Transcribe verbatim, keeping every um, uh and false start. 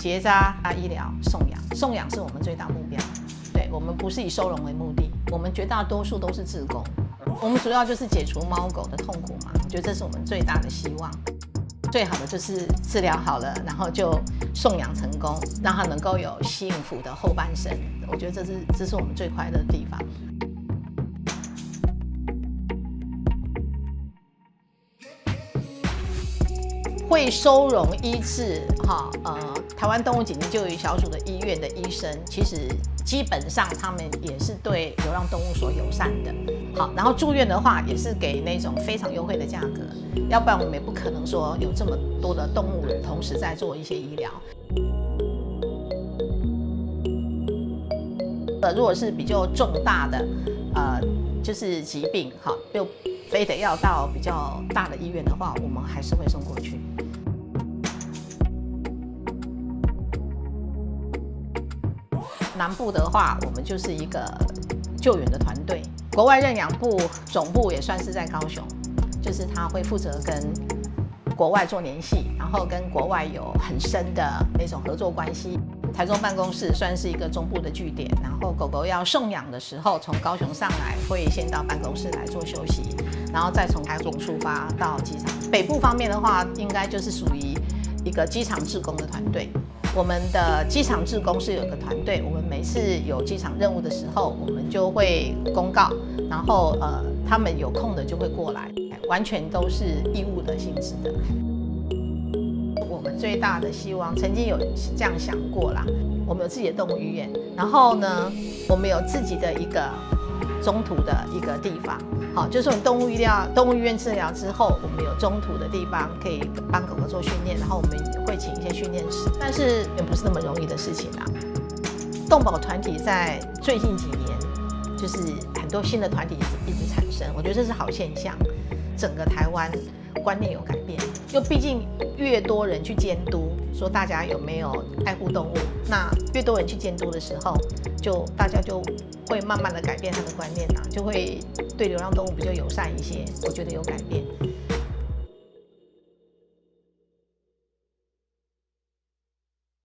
结扎、医疗、送养，送养是我们最大目标。对，我们不是以收容为目的，我们绝大多数都是志工。我们主要就是解除猫狗的痛苦嘛，我觉得这是我们最大的希望。最好的就是治疗好了，然后就送养成功，让它能够有幸福的后半生。我觉得这是这是我们最快乐的地方。会收容医治哈呃台湾动物紧急救援小组的医院的医生，其实基本上他们也是对流浪动物所友善的。好，然后住院的话也是给那种非常优惠的价格，要不然我们也不可能说有这么多的动物同时在做一些医疗。呃，如果是比较重大的呃就是疾病，好，就非得要到比较大的医院的话，我们还是会送过去。南部的话，我们就是一个救援的团队。国外认养部总部也算是在高雄，就是他会负责跟国外做联系，然后跟国外有很深的那种合作关系。台中办公室算是一个中部的据点，然后狗狗要送养的时候，从高雄上来会先到办公室来做休息，然后再从台中出发到机场。北部方面的话，应该就是属于一个机场志工的团队。我们的机场志工是有一个团队，我们每次有机场任务的时候，我们就会公告，然后呃，他们有空的就会过来，完全都是义务的性质的。我们最大的希望，曾经有这样想过啦，我们有自己的动物医院，然后呢，我们有自己的一个中途的一个地方。好，就是我们动物医疗、动物医院治疗之后，我们有中途的地方可以帮狗狗做训练，然后我们也会请一些训练师，但是也不是那么容易的事情啊。动保团体在最近几年，就是很多新的团体一直一直产生，我觉得这是好现象。整个台湾观念有改变，又毕竟越多人去监督，说大家有没有爱护动物，那越多人去监督的时候，就大家就会慢慢的改变他的观念啊，就会对流浪动物比较友善一些，我觉得有改变。